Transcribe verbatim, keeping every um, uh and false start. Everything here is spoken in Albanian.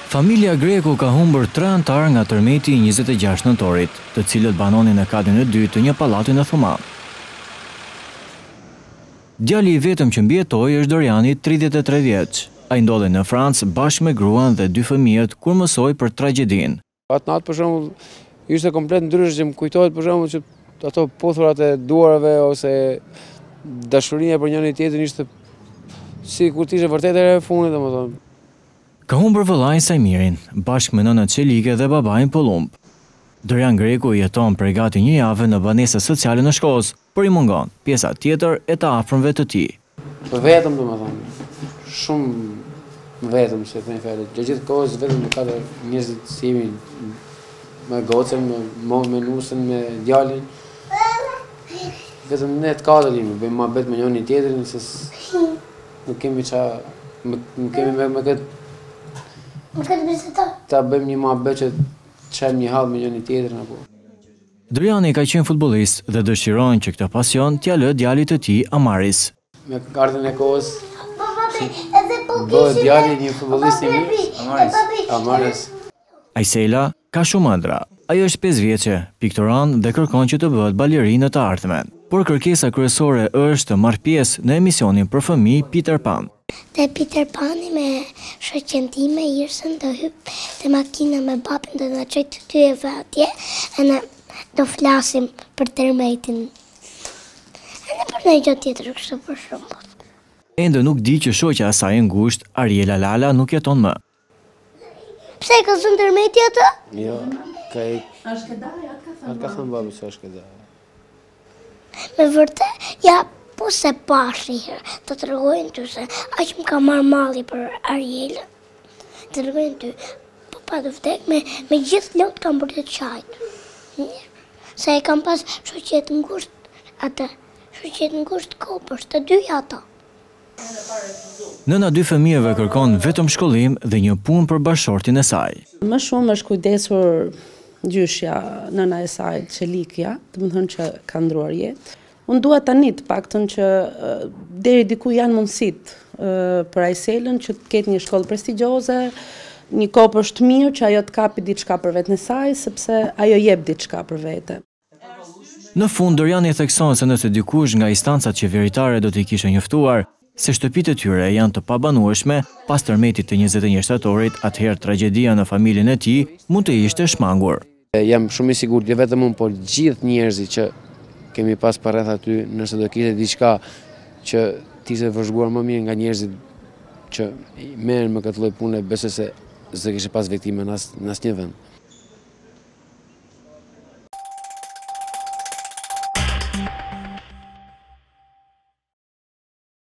Familja Greku ka humbur tre antar nga tërmeti i njëzet e gjashtë nëntorit, të cilët banonin në katrin e dytë të një pallati në Thuman. Djali i vetëm që mbijetoi është Doriani, tridhjetë e tre vjeç. Ai ndodhej në Francë bashkë me gruan dhe dy fëmijët kur mësoi për tragjedinë. Atë natë për shembull ishte komplet ndryshe, që më kujtohet për shembull që ato pothurat e duarave ose dashuria për njëri tjetrin ishte si kur të ishte vërtet e fundit, domethënë. Ka humbur vëllain Sajmirin, bashkë me nënën Çelike dhe babain Pollumb. Dorian Greku jeton prej gati një jave në banesë sociale në Shkozë, por i mungon pjesa tjetër e të afërmve të tij. Vetëm domethënë, shumë vetëm, se të thënë, gjithë kohës vetëm me katër njerëzit si jemi, me gocën, me me nusën, me djalin. Vetëm ne të katër jemi, bëjmë muhabet me njëri tjetrin, se nuk kemi ça, nuk kemi me, me këtë Më këtë bizeta? Ta bëjmë një muhabet që çajmë një hall me njëri tjetrin apo. Doriani ka qenë futbollist dhe dëshiron që këtë pasion t'ia lë djalit të tij Amaris. Me ardhmën e kohës Edhe po bëhet djali një futbollist i mirë. Amaris. Amaris. Aisela ka shumë ëndra. Ajo është pesë vjeçe, piktoran dhe kërkon që të bëhet balerinë të ardhmen. Por kërkesa kryesore është të marrë pjesë në emisionin për fëmijë Peter Pan. Dhe Peter Pani me shoqen time Irsën do hyp te makina me babën dhe na çoj të dyve atje e ne do flasim për tërmetin. E ne për një gjë tjetër kështu për shembull. Ende nuk di që shoqja e saj e ngushtë, Ariela Lala, nuk jeton më. Pse ka zënë tërmeti atë? Jo, ka i... Është kedar, atë ka thënë. Atë ka thënë babi se është kedar. Me vërtet, ja, po se pashi herë, të të rëgojnë ty se aq më ka marrë malli për Arielën. Të rëgojnë ty, po pa të vdek, me, me gjithë lëngë kam bërë të qajtë. Se e kam pas shoqet ngusht atë, shoqet ngusht kopës, të dyja ata. Nëna dy fëmijëve kërkon vetëm shkollim dhe një punë për bashortin e saj. Më shumë është kujdesur gjyshja nëna e saj, Çelikja, do të thonë që ka ndruar jetë. Unë dua tani të paktën që deri diku janë mundësit për Aiselën që të ketë një shkollë prestigjioze, një kopësht të mirë që ajo të kapi diçka për vetën e saj, sepse ajo jep diçka për vete. Në fund, Doriani thekson se nëse dikush nga instancat qeveritare do t'i kishte njoftuar se shtëpitë e tyre janë të pabanueshme, pas tërmetit të njëzet e një shtatorit, atëherë tragjedia në familjen e tij mund të ishte shmangur. Jam shumë i sigurt, jo vetëm unë, por gjithë njerëzit që kemi pas përreth aty, nëse do kishte diçka që t'ishte vëzhguar më mirë nga njerëzit që merren me këtë lloj pune, besoj se s'do kishte pas viktime në asnjë vend.